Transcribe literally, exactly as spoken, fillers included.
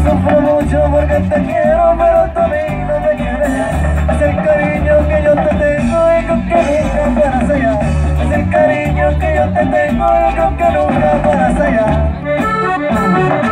sufro mucho porque te quiero, pero tú a mí no me quieres. Es el cariño que yo te tengo y con que nunca podrás hallar. Es el cariño que yo te tengo y con que nunca podrás hallar.